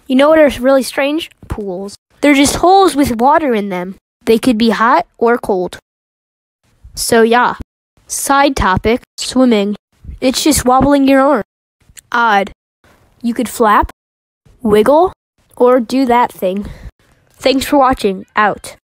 You know what are really strange? Pools. They're just holes with water in them. They could be hot or cold. So yeah. Side topic, swimming. It's just wobbling your arm. Odd. You could flap, wiggle, or do that thing. Thanks for watching. Out.